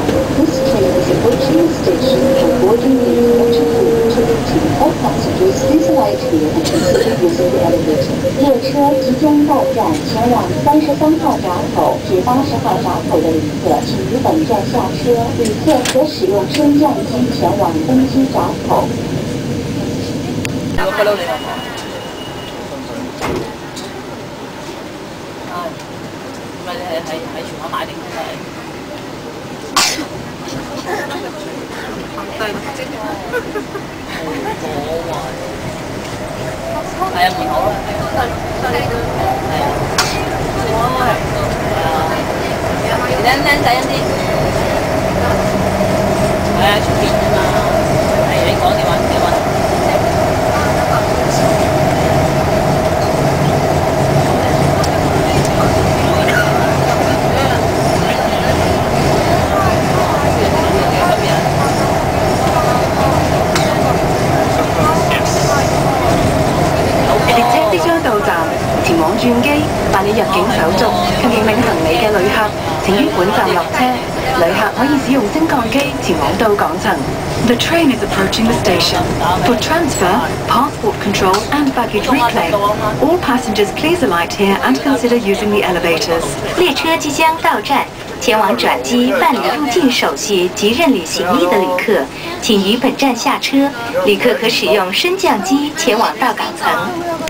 This train is approaching the station for boarding the waterproof ticketing. All passengers please alight here and consider using the elevator. 列车即将到站，前往33号闸口至80号闸口的旅客，请于本站下车。旅客可使用升降机前往登机闸口。 喺全港買定係。係啊，門口咯。係啊。靚仔一啲。係啊，出邊㗎嘛。係你講電話。 前往轉機、辦理入境手續及認領行李嘅旅客，請於本站落車。旅客可以使用升降機前往到港層。The train is approaching the station. For transfer, passport control, and baggage reclaim, all passengers please alight here and consider using the elevators. 列车即将到站。 前往转机办理入境手续及认领行李的旅客，请于本站下车。旅客可使用升降机前往到港层。